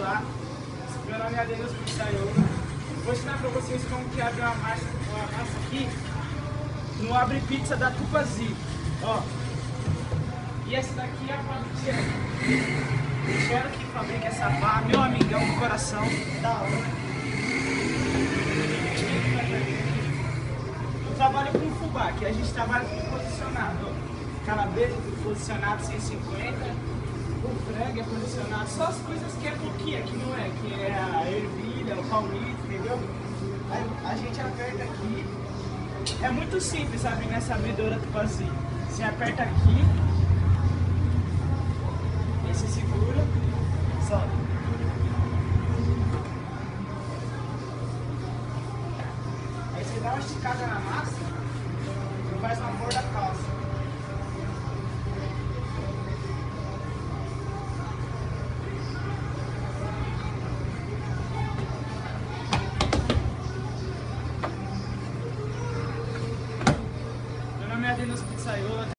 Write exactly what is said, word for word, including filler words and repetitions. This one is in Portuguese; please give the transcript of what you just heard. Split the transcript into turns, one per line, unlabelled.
Olá, meu nome é Adeus Pizzaiolo. Vou ensinar para vocês como que abre uma massa, uma massa aqui no Abre Pizza da Tupazi. Ó, e essa daqui é a fábrica. Quero que fabrica essa barra, meu amigão do coração. Da hora. Eu trabalho com fubá, que a gente trabalha com posicionado. Ó. Calabresa posicionado cento e cinquenta. O frango é posicionado, só as coisas que é pouquinho, que não é, que é a ervilha, o palmito, entendeu? A, a gente aperta aqui, é muito simples, sabe, nessa abridora Tupazi. Você aperta aqui, aí você segura, sobe. Aí você dá uma esticada na massa e faz uma cor da calça. Meu nome é Adeus Pizzaiolo.